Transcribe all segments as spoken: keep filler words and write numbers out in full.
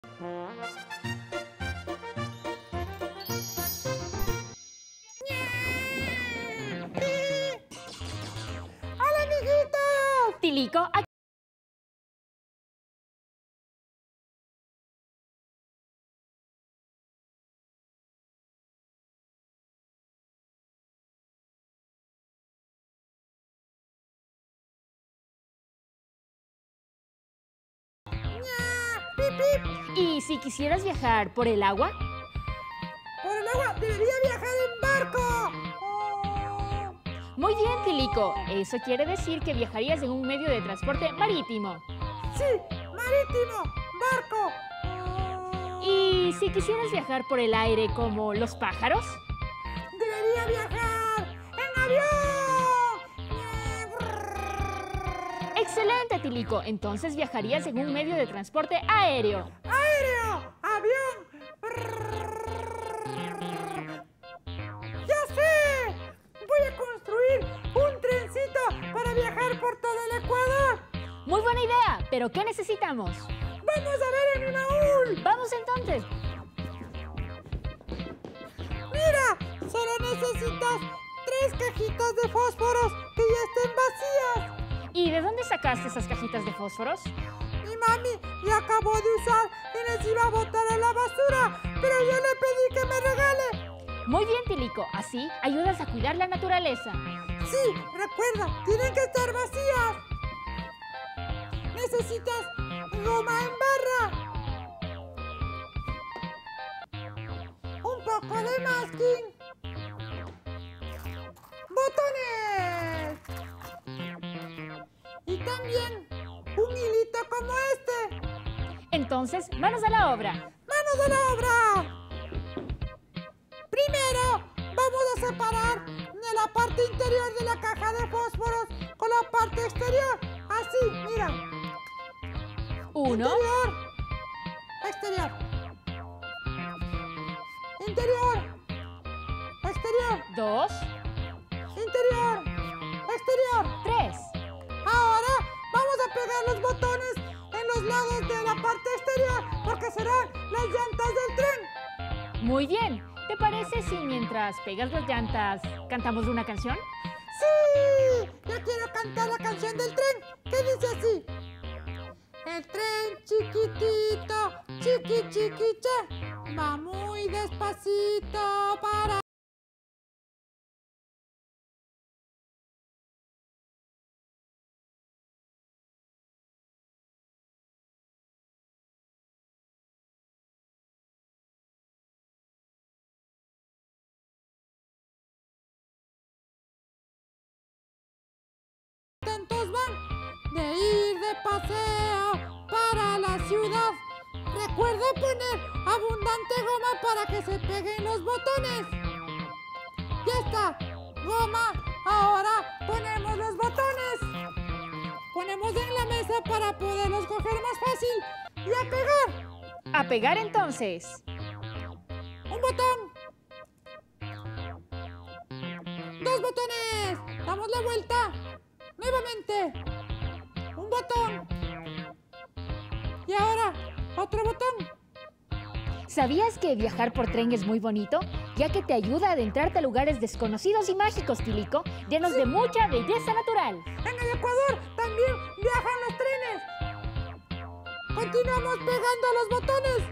¡Hola, amiguitos! Tilico, aquí. ¡Pip, pip! ¿Y si quisieras viajar por el agua? Por el agua debería viajar en barco. Oh. Muy bien, Tilico. Eso quiere decir que viajarías en un medio de transporte marítimo. Sí, marítimo, barco. Oh. ¿Y si quisieras viajar por el aire como los pájaros? Debería viajar en avión. ¡Excelente, Tilico! Entonces viajarías en un medio de transporte aéreo. Aéreo, avión. ¡Ya sé! Voy a construir un trencito para viajar por todo el Ecuador. Muy buena idea, pero ¿qué necesitamos? ¡Vamos a ver en un baúl! Vamos entonces. ¡Mira! Solo necesitas tres cajitas de fósforos que ya estén vacías. ¿Y de dónde sacaste esas cajitas de fósforos? Mi mami ya acabó de usar y les iba a botar a la basura, pero yo le pedí que me regale. Muy bien, Tilico. Así ayudas a cuidar la naturaleza. Sí, recuerda, tienen que estar vacías. Necesitas goma en barra, un poco de masking, botones y también un hilito como este. Entonces, manos a la obra. ¡Manos a la obra! Primero, vamos a separar la parte interior de la caja de fósforos con la parte exterior. Así, mira. Uno. Interior. Exterior. Interior. Exterior. Dos. Interior. Exterior. Tres. Ahora vamos a pegar los botones en los lados de la parte exterior porque serán las llantas del tren. Muy bien. ¿Te parece si mientras pegas las llantas cantamos una canción? ¡Sí! Yo quiero cantar la canción del tren, que dice así. El tren chiquitito, chiqui chiquiche, va muy despacito para... Tantos van de ir de paseo para la ciudad. Recuerda poner abundante goma para que se peguen los botones. Ya está, goma. Ahora ponemos los botones. Ponemos en la mesa para poderlos coger más fácil y a pegar. A pegar entonces. Un botón. Dos botones. Damos la vuelta. Nuevamente. Un botón. Y ahora, otro botón. ¿Sabías que viajar por tren es muy bonito? Ya que te ayuda a adentrarte a lugares desconocidos y mágicos, Tilico, llenos de mucha belleza natural. En el Ecuador también viajan los trenes. Continuamos pegando los botones.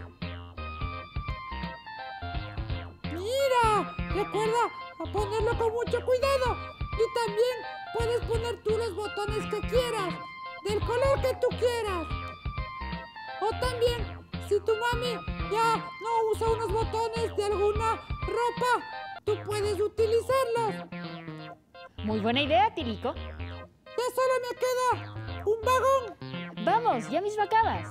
Mira, recuerda a ponerlo con mucho cuidado. Y también puedes poner tú los botones que quieras, del color que tú quieras. O también, si tu mami ya no usa unos botones de alguna ropa, tú puedes utilizarlos. Muy buena idea, Tilico. Ya solo me queda un vagón. Vamos, ya mismo acabas.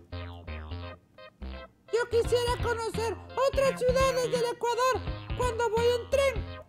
Yo quisiera conocer otras ciudades del Ecuador cuando voy en tren.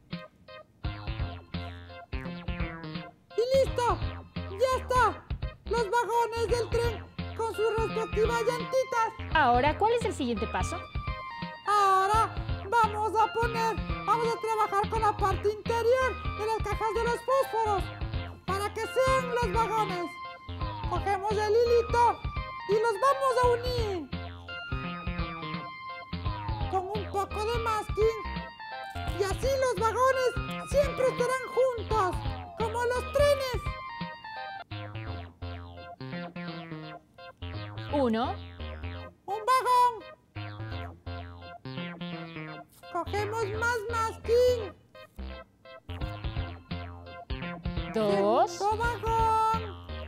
Y listo, ya está. Los vagones del tren con sus respectivas llantitas. Ahora, ¿cuál es el siguiente paso? Ahora vamos a poner, vamos a trabajar con la parte interior de las cajas de los fósforos para que sean los vagones. Cogemos el hilito y los vamos a unir. Uno. Un vagón. Cogemos más masking. Dos. Segundo vagón.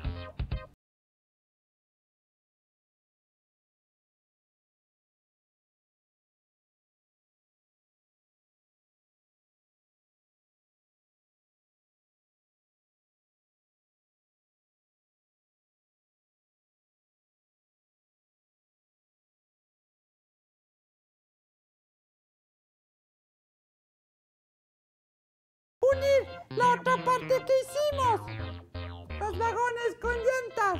Unir la otra parte que hicimos. Los vagones con llantas.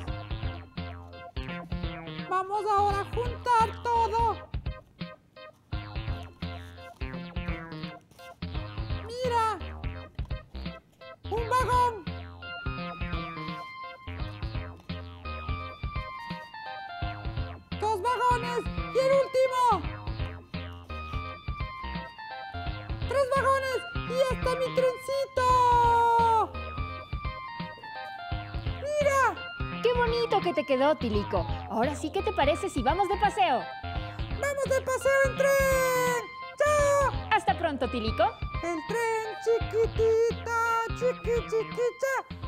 Vamos ahora a juntar todo. Mira. Un vagón. Dos vagones. Y el último. Tres vagones. ¡Y hasta mi trencito! ¡Mira! ¡Qué bonito que te quedó, Tilico! Ahora sí, ¿qué te parece si vamos de paseo? ¡Vamos de paseo en tren! ¡Chao! Hasta pronto, Tilico. El tren chiquitita, chiqui chiquita.